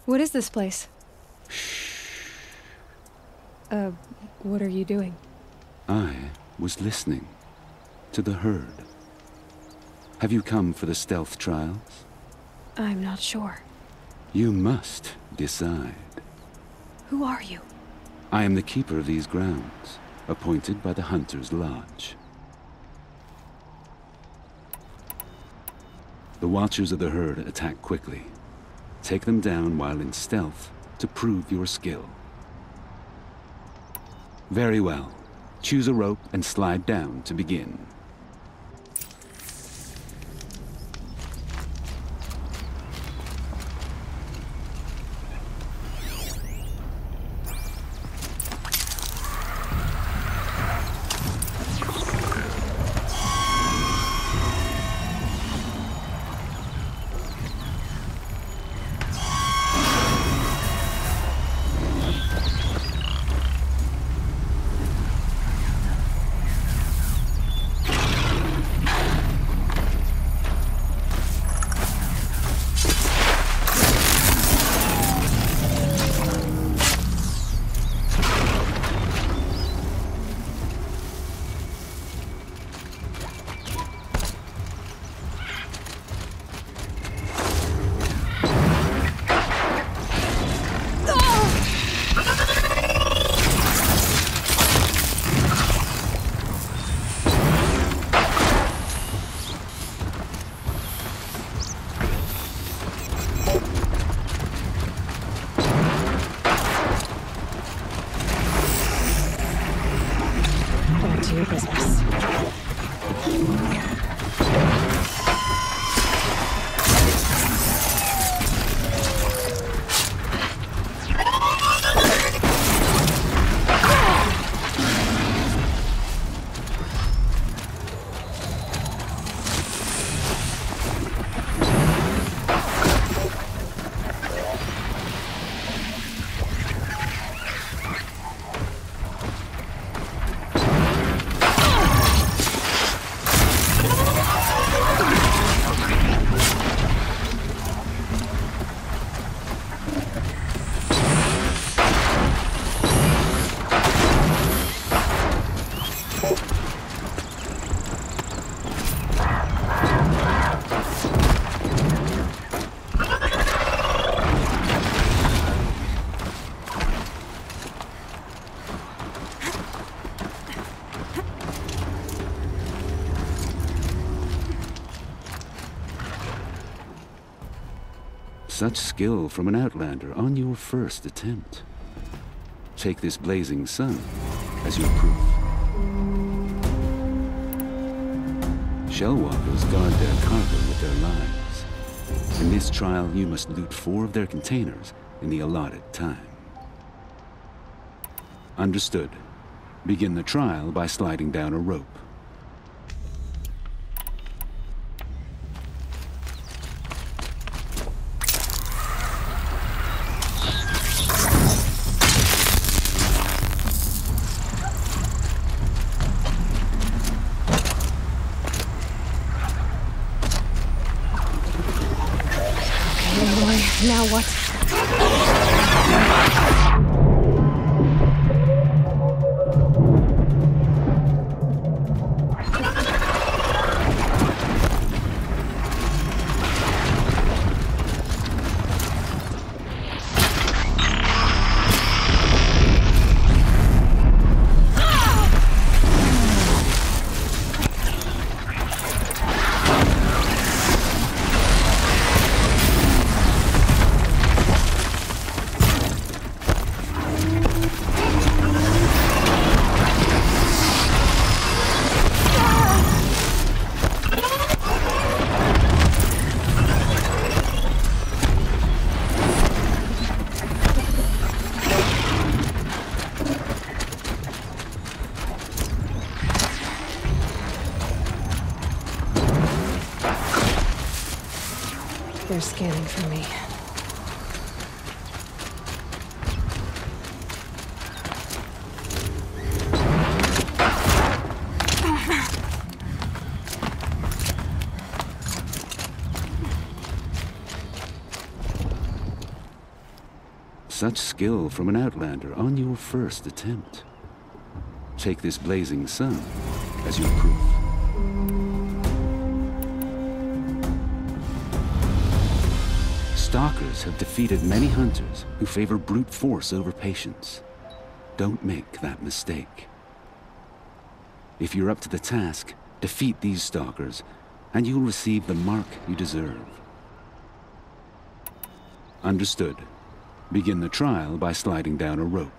What is this place? What are you doing? I was listening to the herd. Have you come for the stealth trials? I'm not sure. You must decide. Who are you? I am the keeper of these grounds, appointed by the Hunter's Lodge. The Watchers of the Herd attack quickly. Take them down while in stealth to prove your skill. Very well. Choose a rope and slide down to begin. Your business. Such skill from an Outlander on your first attempt. Take this blazing sun as your proof. Shellwalkers guard their cargo with their lives. In this trial, you must loot 4 of their containers in the allotted time. Understood. Begin the trial by sliding down a rope. Now what? They're scanning for me. Such skill from an outlander on your first attempt. Take this blazing sun as your proof. Stalkers have defeated many hunters who favor brute force over patience. Don't make that mistake. If you're up to the task, defeat these stalkers, and you'll receive the mark you deserve. Understood. Begin the trial by sliding down a rope.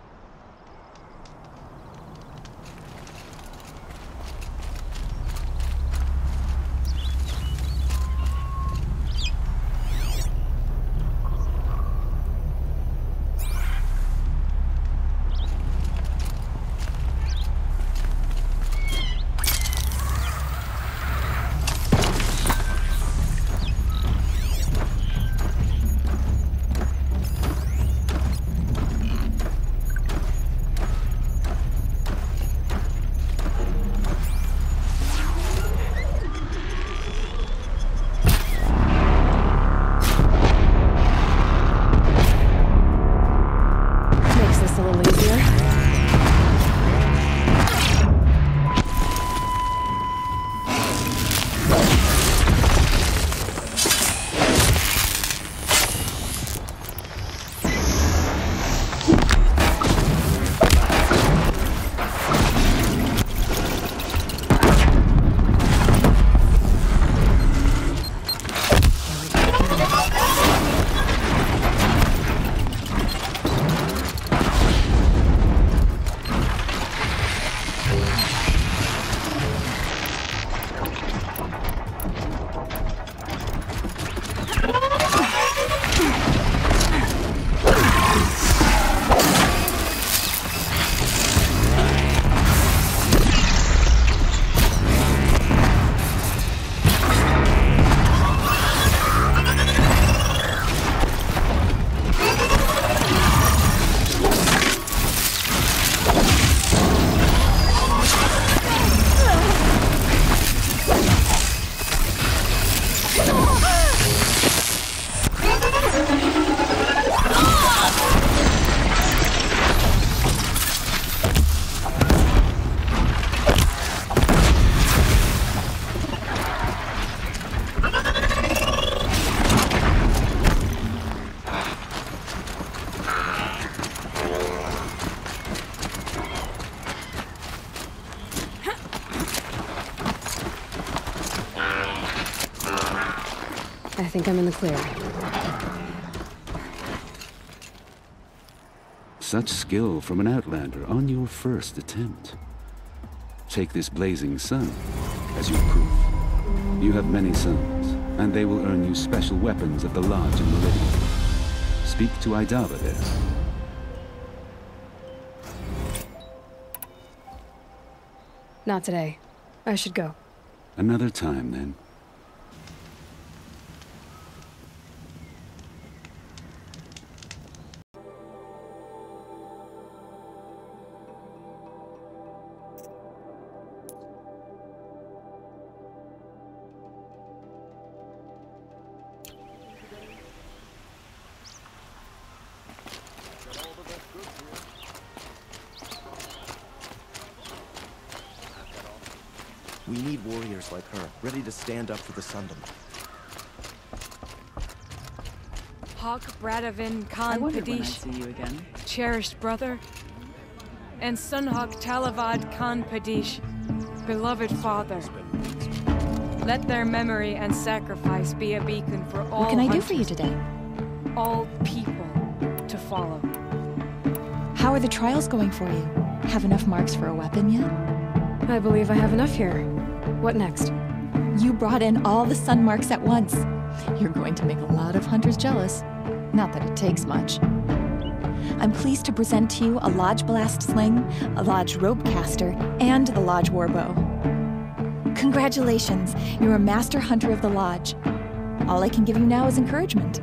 I think I'm in the clear. Such skill from an outlander on your first attempt. Take this blazing sun as your proof. You have many sons, and they will earn you special weapons at the lodge in Meridian. Speak to Idava there. Not today. I should go. Another time, then. We need warriors like her, ready to stand up for the Sundom. Hawk Bradavin Khan I wondered when I'd Padish, see you again. cherished brother, and Sunhawk Talavad Khan Padish, beloved father. Let their memory and sacrifice be a beacon for all What can I do for you hunters, today? all people to follow. How are the trials going for you? Have enough marks for a weapon yet? I believe I have enough here. What next? You brought in all the sun marks at once. You're going to make a lot of hunters jealous. Not that it takes much. I'm pleased to present to you a Lodge Blast Sling, a Lodge Rope Caster, and the Lodge Warbow. Congratulations, you're a master hunter of the Lodge. All I can give you now is encouragement.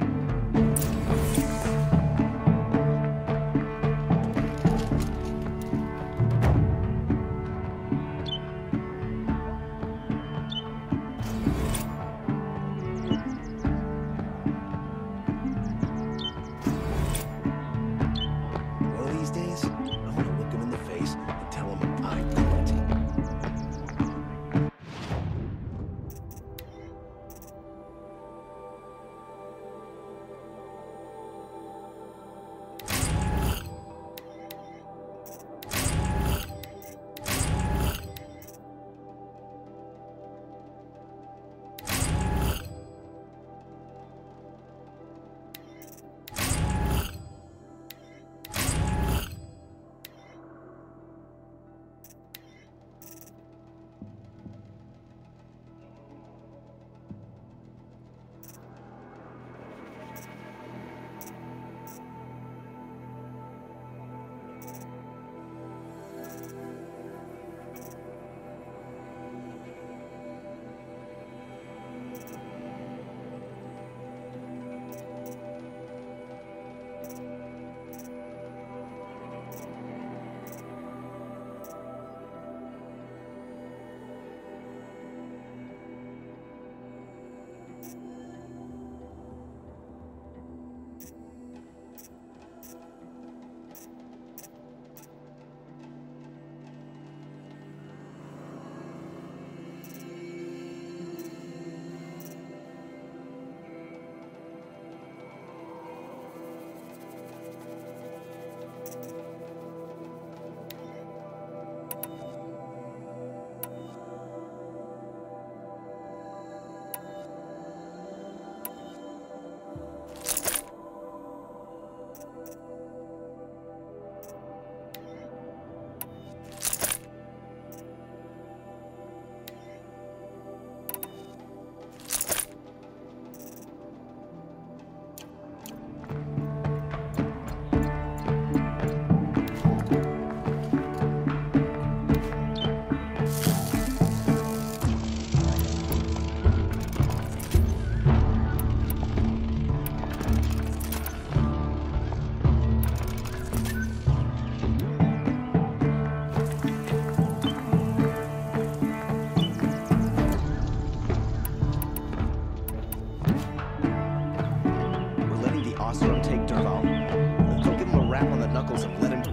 Dervahl. Go give him a rap on the knuckles and let him